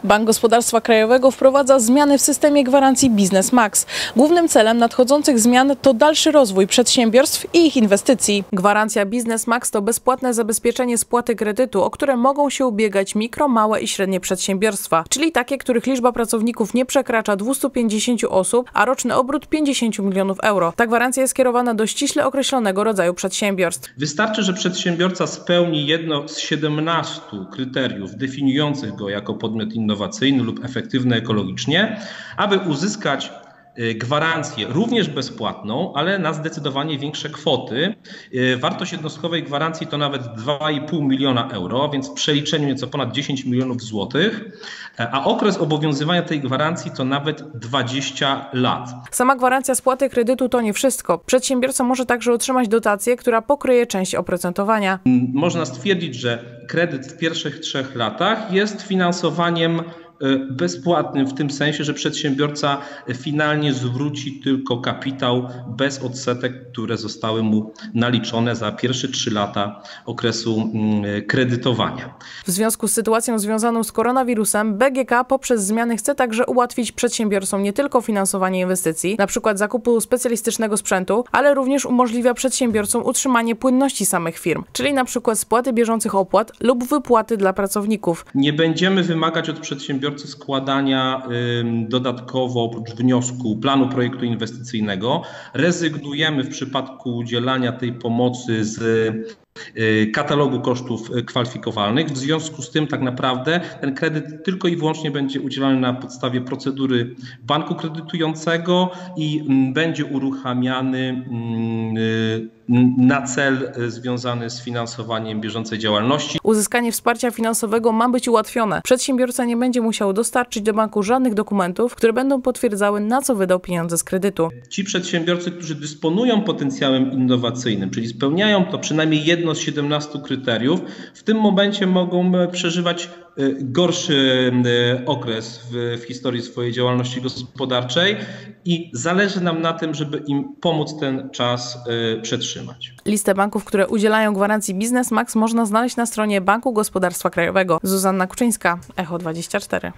Bank Gospodarstwa Krajowego wprowadza zmiany w systemie gwarancji Biznes Max. Głównym celem nadchodzących zmian to dalszy rozwój przedsiębiorstw i ich inwestycji. Gwarancja Biznes Max to bezpłatne zabezpieczenie spłaty kredytu, o które mogą się ubiegać mikro, małe i średnie przedsiębiorstwa, czyli takie, których liczba pracowników nie przekracza 250 osób, a roczny obrót 50 milionów euro. Ta gwarancja jest kierowana do ściśle określonego rodzaju przedsiębiorstw. Wystarczy, że przedsiębiorca spełni jedno z 17 kryteriów definiujących go jako podmiot innowacyjny lub efektywny ekologicznie, aby uzyskać gwarancję również bezpłatną, ale na zdecydowanie większe kwoty. Wartość jednostkowej gwarancji to nawet 2,5 miliona euro, więc w przeliczeniu nieco ponad 10 milionów złotych, a okres obowiązywania tej gwarancji to nawet 20 lat. Sama gwarancja spłaty kredytu to nie wszystko. Przedsiębiorca może także otrzymać dotację, która pokryje część oprocentowania. Można stwierdzić, że kredyt w pierwszych 3 latach jest finansowaniem bezpłatnym w tym sensie, że przedsiębiorca finalnie zwróci tylko kapitał bez odsetek, które zostały mu naliczone za pierwsze 3 lata okresu kredytowania. W związku z sytuacją związaną z koronawirusem BGK poprzez zmiany chce także ułatwić przedsiębiorcom nie tylko finansowanie inwestycji, np. zakupu specjalistycznego sprzętu, ale również umożliwia przedsiębiorcom utrzymanie płynności samych firm, czyli np. spłaty bieżących opłat lub wypłaty dla pracowników. Nie będziemy wymagać od przedsiębiorcy składania dodatkowo oprócz wniosku planu projektu inwestycyjnego. Rezygnujemy w przypadku udzielania tej pomocy z katalogu kosztów kwalifikowalnych. W związku z tym tak naprawdę ten kredyt tylko i wyłącznie będzie udzielany na podstawie procedury banku kredytującego i będzie uruchamiany na cel związany z finansowaniem bieżącej działalności. Uzyskanie wsparcia finansowego ma być ułatwione. Przedsiębiorca nie będzie musiał dostarczyć do banku żadnych dokumentów, które będą potwierdzały, na co wydał pieniądze z kredytu. Ci przedsiębiorcy, którzy dysponują potencjałem innowacyjnym, czyli spełniają to przynajmniej jedno z 17 kryteriów, w tym momencie mogą przeżywać gorszy okres w historii swojej działalności gospodarczej i zależy nam na tym, żeby im pomóc ten czas przetrzymać. Listę banków, które udzielają gwarancji Biznes Max można znaleźć na stronie Banku Gospodarstwa Krajowego. Zuzanna Kuczyńska, Echo 24.